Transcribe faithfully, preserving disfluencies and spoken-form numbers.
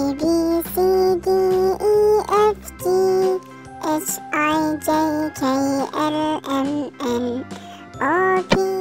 B C D E F G H I J K L M N O P